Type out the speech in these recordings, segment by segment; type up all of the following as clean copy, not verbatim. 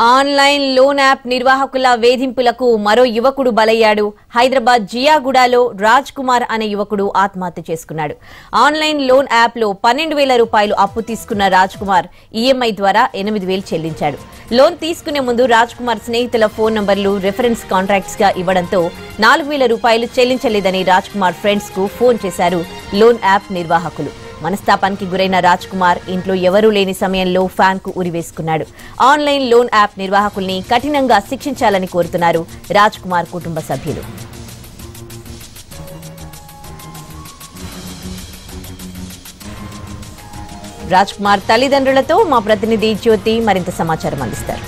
Online loan app నిర్వాహకుల వేధింపులకు మరో యువకుడు బలయ్యాడు. హైదరాబాద్ జియాగూడలో రాజ్ కుమార్ అనే యువకుడు ఆత్మహత్య చేసుకున్నాడు. ఆన్లైన్ లోన్ యాప్ లో 12,000 రూపాయలు అప్పు తీసుకున్న రాజ్ కుమార్ ఈఎంఐ ద్వారా 8,000 చెల్లించాడు. లోన్ తీసుకునే ముందు రాజ్ కుమార్ స్నేహితుల ఫోన్ నంబర్లు రిఫరెన్స్ కాంట్రాక్ట్స్ గా ఇవ్వడంతో 4,000 రూపాయలు చెల్లించలేదని రాజ్ కుమార్ ఫ్రెండ్స్ కు ఫోన్ చేశారు లోన్ యాప్ నిర్వాహకులు. మనస్తాపానికి గురైన రాజ్ కుమార్ ఇంట్లో ఎవరూ లేని సమయంలో ఫ్యాన్ కు ఉరివేసుకున్నాడు. ఆన్లైన్ లోన్ యాప్ నిర్వాహకుల్ని కఠినంగా శిక్షించాలని కోరుతున్నారు రాజ్ కుమార్ కుటుంబ సభ్యులు. రాజ్ కుమార్ తల్లిదండ్రులతో మా ప్రతినిధి జ్యోతి మరింత సమాచారం అందిస్తారు.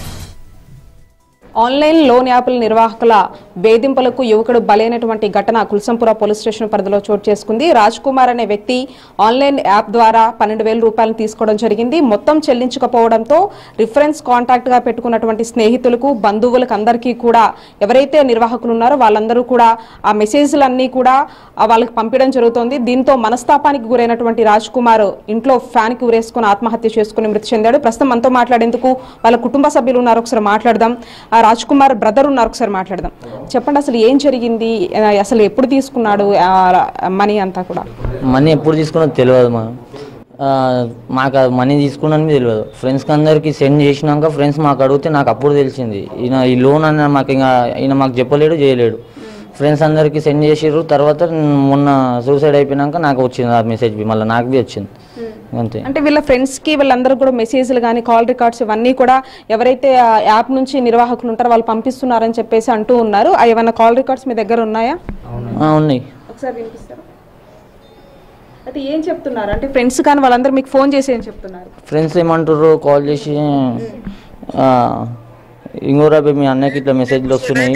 ఆన్లైన్ లోన్ యాప్ల నిర్వాహకుల వేధింపులకు యువకుడు బలైనటువంటి ఘటన కుల్సంపుర పోలీస్ స్టేషన్ పరిధిలో చోటు చేసుకుంది. రాజ్ కుమార్ అనే వ్యక్తి ఆన్లైన్ యాప్ ద్వారా 12,000 రూపాయలు తీసుకోవడం జరిగింది. మొత్తం చెల్లించకపోవడంతో రిఫరెన్స్ కాంటాక్ట్ గా పెట్టుకున్నటువంటి స్నేహితులకు, బంధువులకు అందరికీ కూడా ఎవరైతే నిర్వాహకులు ఉన్నారో వాళ్ళందరూ కూడా ఆ మెసేజ్లన్నీ కూడా వాళ్ళకి పంపించడం జరుగుతోంది. దీంతో మనస్తాపానికి గురైనటువంటి రాజ్ కుమార్ ఇంట్లో ఫ్యాన్ కి ఉరేసుకుని ఆత్మహత్య చేసుకుని మృతి చెందాడు. ప్రస్తుతం మనతో మాట్లాడేందుకు వాళ్ళ కుటుంబ సభ్యులు ఉన్నారు, ఒకసారి మాట్లాడదాం. రాజ్ కుమార్ బ్రదర్ ఉన్నారు, ఒకసారి మాట్లాడదాం. చెప్పండి, అసలు ఏం జరిగింది, అసలు ఎప్పుడు తీసుకున్నాడు మనీ అంతా కూడా? మనీ ఎప్పుడు తీసుకున్నది తెలియదు మాకు మనీ తీసుకున్నది తెలియదు. ఫ్రెండ్స్కి అందరికి సెండ్ చేసినాక ఫ్రెండ్స్ మాకు అడిగితే నాకు అప్పుడు తెలిసింది ఈయన ఈ లోన్ అన్న మాకు ఇంకా ఈయన మాకు చెప్పలేడు, చేయలేడు. ఫ్రెండ్స్ అందరికి సెండ్ చేసారు. తర్వాత మొన్న సూసైడ్ అయిపోయినాక నాకు వచ్చింది ఆ మెసేజ్, మళ్ళీ నాకు బి వచ్చింది అంతే. అంటే వీళ్ళ ఫ్రెండ్స్ కి వీళ్ళందరూ కూడా మెసేజ్లు కానీ కాల్ రికార్డ్స్ ఇవన్నీ కూడా ఎవరైతే యాప్ నుంచి నిర్వాహకులు ఉంటారో వాళ్ళు పంపిస్తున్నారని చెప్పేసి అంటూ ఉన్నారు. ఏమైనా కాల్ రికార్డ్స్ మీ దగ్గర ఉన్నాయా? ఉన్నాయి, ఒకసారి వినిపిస్తారా? అయితే ఏం చెప్తున్నారు అంటే ఫ్రెండ్స్ కానీ వాళ్ళందరూ మీకు ఫోన్ చేసి ఏం చెప్తున్నారు? ఫ్రెండ్స్ ఏమంటారు, కాల్ చేసి ఇంకోరా మీ అన్నకి ఇట్లా మెసేజ్లు వస్తున్నాయి,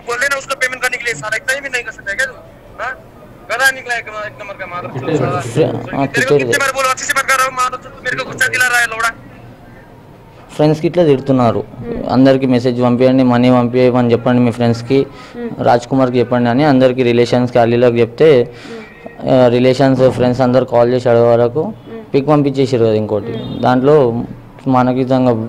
ఫ్రెండ్స్కి ఇట్లా తిడుతున్నారు. అందరికి మెసేజ్ పంపించండి, మనీ పంపించమని చెప్పండి మీ ఫ్రెండ్స్కి, రాజ్ కుమార్కి చెప్పండి అని అందరికి రిలేషన్స్కి అల్లీలోకి చెప్తే రిలేషన్స్ ఫ్రెండ్స్ అందరు కాల్ చేసి అడిగే వరకు పిక్ పంపించేసారు కదా. ఇంకోటి దాంట్లో మనకి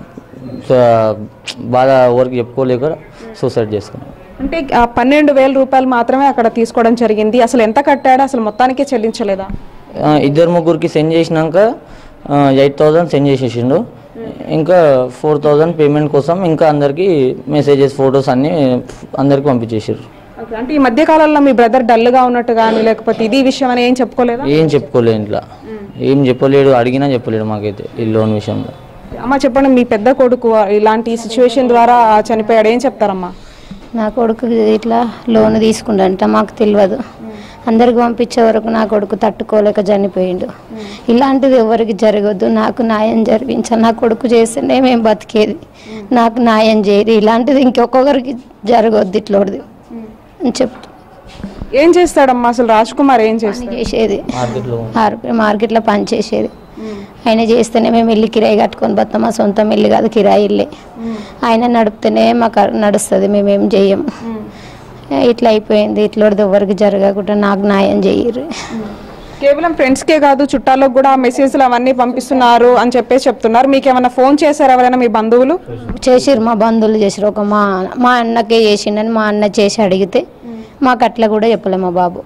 బాగా ఎవరికి చెప్పుకోలేక సూసైడ్ చేసుకున్నాం. అంటే 12,000 రూపాయలు మాత్రమే అక్కడ తీసుకోవడం జరిగింది. అసలు ఎంత కట్టాడో అసలు మొత్తానికే చెల్లించలేదా? ఇద్దరు ముగ్గురికి సెండ్ చేసినాక 8,000 సెండ్ చేసేసిండు. ఇంకా 4,000 పేమెంట్ కోసం ఇంకా అందరికి మెసేజెస్, ఫొటోస్ అన్ని అందరికి పంపించేసారు. అంటే ఈ మధ్య కాలంలో మీ బ్రదర్ డల్ గా ఉన్నట్టు కానీ లేకపోతే ఇది విషయం అని ఏం చెప్పుకోలేదా? ఏం చెప్పుకోలేదు, ఇంట్లో ఏం చెప్పలేడు, అడిగినా చెప్పలేడు మాకైతే ఈ లోన్ విషయంలో. అమ్మ చెప్పండి, మీ పెద్ద కొడుకు ఇలాంటి సిచ్యువేషన్ ద్వారా చనిపోయాడు, ఏం చెప్తారమ్మా? నా కొడుకు ఇట్లా లోన్ తీసుకుండంట, మాకు తెలియదు. అందరికి పంపించే వరకు నా కొడుకు తట్టుకోలేక చనిపోయిండు. ఇలాంటిది ఎవరికి జరగద్దు, నాకు న్యాయం జరిపించాలి. నా కొడుకు చేస్తేనే మేము బతికేది, నాకు న్యాయం చేయరు. ఇలాంటిది ఇంకొకరికి జరగద్దు ఇట్లోది అని చెప్తా. ఏం చేస్తాడమ్మా అసలు రాజ్ కుమార్? ఏం చేసేది మార్కెట్లో పని చేసేది. ఆయన చేస్తేనే మేము ఇల్లు కిరాయి కట్టుకొని బతాం. మా సొంతం ఇల్లు కాదు, కిరాయి ఇల్లే. ఆయన నడిపితేనే మాకు నడుస్తుంది, మేమేం చెయ్యము. ఇట్లా అయిపోయింది. ఇట్లా ఎవరికి జరగకుండా నాకు న్యాయం చెయ్యరు. కేవలం ఫ్రెండ్స్కే కాదు, చుట్టాలకు కూడా మెసేజ్లు అవన్నీ పంపిస్తున్నారు అని చెప్పేసి చెప్తున్నారు. మీకు ఏమైనా ఫోన్ చేశారు ఎవరైనా మీ బంధువులు? చేసిరు, మా బంధువులు చేసిరు. ఒక మా అన్నకే చేసిండని మా అన్న చేసి అడిగితే మాకు అట్లా కూడా చెప్పలే మా బాబు.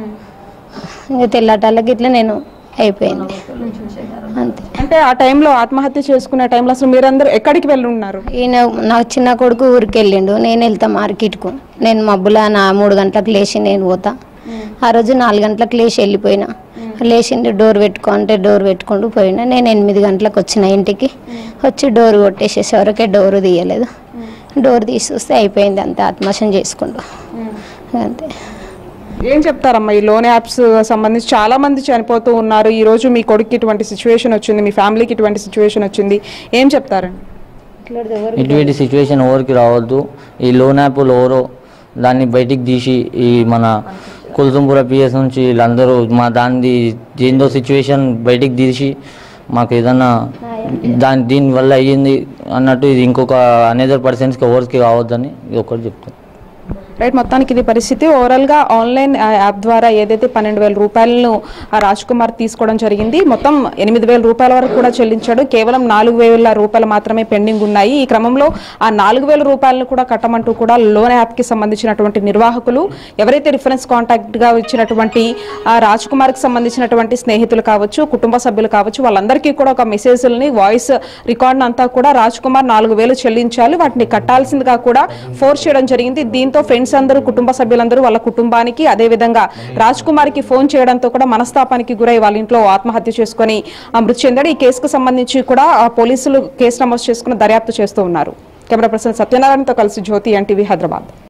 ఇంకా తెల్లటాళ్ళకి ఇట్లా నేను అయిపోయింది అంతే. అంటే ఆ టైంలో ఆత్మహత్య చేసుకునే టైంలో అసలు మీరందరూ ఎక్కడికి వెళ్ళి ఉన్నారు? ఈయన నా చిన్న కొడుకు ఊరికి వెళ్ళిండు, నేను వెళ్తా మార్కెట్కు. నేను మబ్బులా 3 గంటలకు లేచి నేను పోతా. ఆ రోజు 4 గంటలకు లేచి వెళ్ళిపోయినా. లేచిండు, డోర్ పెట్టుకో అంటే డోర్ పెట్టుకుంటూ పోయినా. నేను 8 గంటలకు వచ్చిన ఇంటికి. వచ్చి డోర్ కొట్టేసేసే డోరు తీయలేదు. డోర్ తీసి చూస్తే అయిపోయింది అంతే, ఆత్మహత్య చేసుకుంటూ అంతే. ఏం చెప్తారమ్మా ఈ లోన్ యాప్స్ సంబంధించి? చాలా మంది చనిపోతూ ఉన్నారు. ఈ రోజు మీ కొడుకు ఇటువంటి సిచ్యువేషన్ వచ్చింది, మీ ఫ్యామిలీకి ఇటువంటి సిచ్యువేషన్ వచ్చింది, ఏం చెప్తారండి? ఇటువంటి సిచ్యువేషన్ ఎవరికి రావద్దు. ఈ లోన్ యాప్లు ఎవరో దాన్ని బయటికి తీసి ఈ మన కుల్సంపుర పిఎస్ నుంచి వీళ్ళందరూ మా దీనిలో సిచ్యువేషన్ బయటికి తీసి మాకు ఏదన్నా దీనివల్ల అయ్యింది అన్నట్టు ఇది ఇంకొక అనదర్ పర్సన్స్కి ఎవరికి కావద్దని ఇది ఒకటి చెప్తాను. రైట్, మొత్తానికి ఇది పరిస్థితి. ఓవరాల్ గా ఆన్లైన్ యాప్ ద్వారా ఏదైతే 12,000 రూపాయలను రాజ్ కుమార్ తీసుకోవడం జరిగింది. మొత్తం 8,000 రూపాయల వరకు కూడా చెల్లించాడు. కేవలం 4,000 రూపాయలు మాత్రమే పెండింగ్ ఉన్నాయి. ఈ క్రమంలో ఆ 4,000 రూపాయలను కూడా కట్టమంటూ కూడా లోన్ యాప్ కి సంబంధించినటువంటి నిర్వాహకులు, ఎవరైతే రిఫరెన్స్ కాంటాక్ట్ గా ఇచ్చినటువంటి రాజ్ కుమార్ కి సంబంధించినటువంటి స్నేహితులు కావచ్చు, కుటుంబ సభ్యులు కావచ్చు, వాళ్ళందరికీ కూడా ఒక మెసేజ్ని, వాయిస్ రికార్డ్ అంతా కూడా రాజ్ కుమార్ 4,000 చెల్లించాలి, వాటిని కట్టాల్సిందిగా కూడా ఫోర్స్ చేయడం జరిగింది. దీంతో ఫ్రెండ్స్ అందరూ, కుటుంబ సభ్యులందరూ వాళ్ళ కుటుంబానికి, అదేవిధంగా రాజ్ కుమార్ కి ఫోన్ చేయడంతో కూడా మనస్తాపానికి గురై వాళ్ళ ఇంట్లో ఆత్మహత్య చేసుకుని మృతి చెందాడు. ఈ కేసుకు సంబంధించి కూడా పోలీసులు కేసు నమోదు చేసుకుని దర్యాప్తు చేస్తూ ఉన్నారు. కెమెరా పర్సన్ సత్యనారాయణతో కలిసి జ్యోతి, ఎన్టీవీ, హైదరాబాద్.